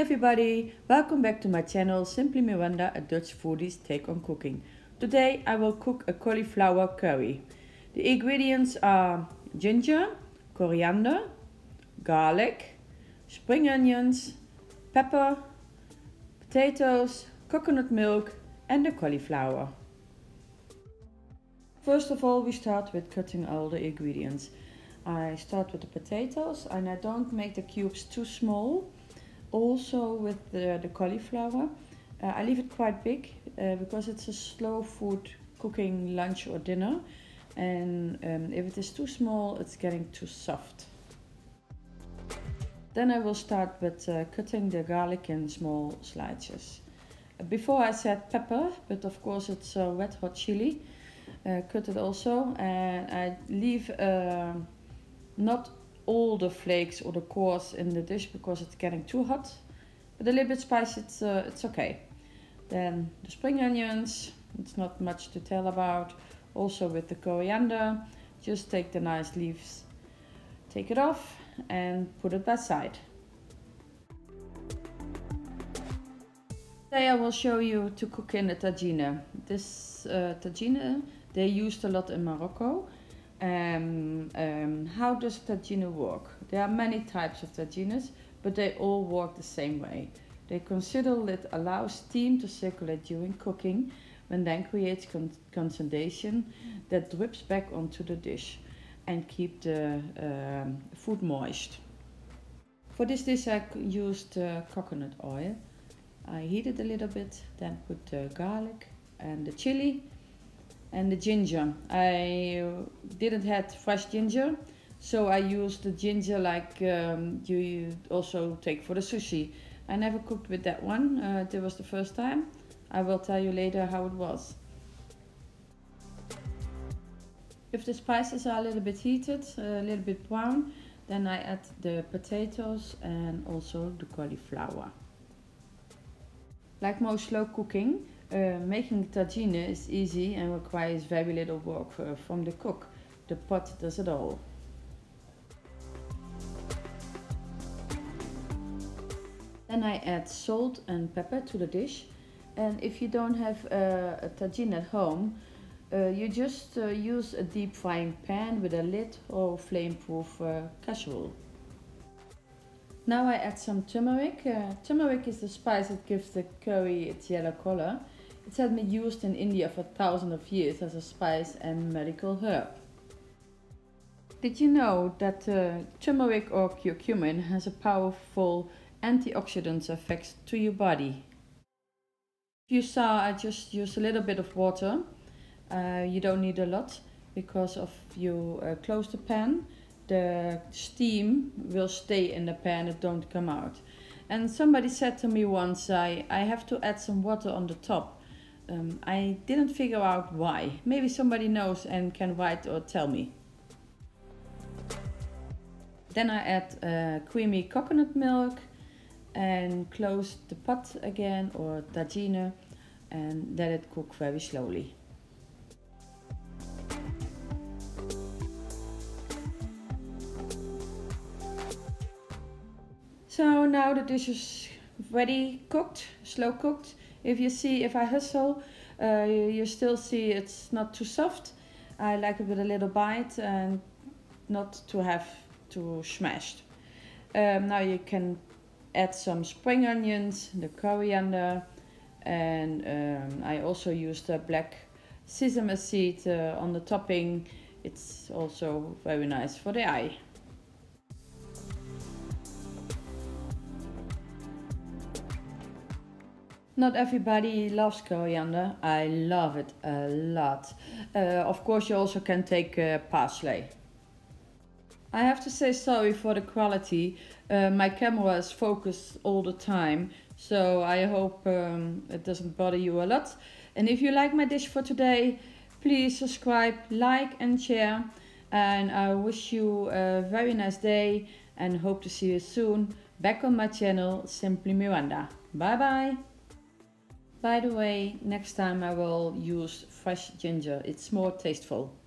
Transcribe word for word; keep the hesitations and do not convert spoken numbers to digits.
everybody, welcome back to my channel Simply Miranda, a Dutch foodie's take on cooking. Today I will cook a cauliflower curry. The ingredients are ginger, coriander, garlic, spring onions, pepper, potatoes, coconut milk and the cauliflower. First of all, we start with cutting all the ingredients. I start with the potatoes and I don't make the cubes too small. Also with the, the cauliflower, uh, I leave it quite big uh, because it's a slow food cooking lunch or dinner, and um, if it is too small it's getting too soft. Then I will start with uh, cutting the garlic in small slices. Uh, before I said pepper, but of course it's uh, wet hot chili. Uh, cut it also, and I leave uh, not all the flakes or the cores in the dish because it's getting too hot, but a little bit spicy, it's, uh, it's okay. Then the spring onions, it's not much to tell about. Also with the coriander, just take the nice leaves, take it off and put it aside. Today I will show you to cook in a tagine. This uh, tagine they used a lot in Morocco. Um, um, how does tagine work? There are many types of tagines, but they all work the same way. They consider it allows steam to circulate during cooking, and then creates con condensation that drips back onto the dish and keep the um, food moist. For this dish I used uh, coconut oil. I heat it a little bit, then put the garlic and the chili and the ginger. I didn't have fresh ginger, so I used the ginger like um, you also take for the sushi. I never cooked with that one, uh, that was the first time. I will tell you later how it was. If the spices are a little bit heated, a little bit brown, then I add the potatoes and also the cauliflower. Like most slow cooking, uh, making tagine is easy and requires very little work uh, from the cook. The pot does it all. Then I add salt and pepper to the dish. And if you don't have uh, a tagine at home, uh, you just uh, use a deep frying pan with a lid or flame-proof uh, casserole. Now I add some turmeric. Uh, turmeric is the spice that gives the curry its yellow color. It has been used in India for thousands of years as a spice and medical herb. Did you know that uh, turmeric or curcumin has a powerful antioxidant effect to your body? You saw I just used a little bit of water. Uh, you don't need a lot because if you uh, close the pan, the steam will stay in the pan, it don't come out. And somebody said to me once, I, I have to add some water on the top. Um, I didn't figure out why. Maybe somebody knows and can write or tell me. Then I add uh, creamy coconut milk and close the pot again or tagine and let it cook very slowly. So now the dish is ready cooked, slow cooked. If you see, if I hustle, uh, you, you still see it's not too soft. I like it with a little bite and not to have too smashed. Um, now you can add some spring onions, the coriander, and um, I also used the black sesame seed uh, on the topping. It's also very nice for the eye. Not everybody loves coriander. I love it a lot. Uh, of course you also can take uh, parsley. I have to say sorry for the quality. Uh, my camera is focused all the time, so I hope um, it doesn't bother you a lot. And if you like my dish for today, please subscribe, like and share. And I wish you a very nice day and hope to see you soon back on my channel Simply Miranda. Bye bye! By the way, next time I will use fresh ginger, it's more tasteful.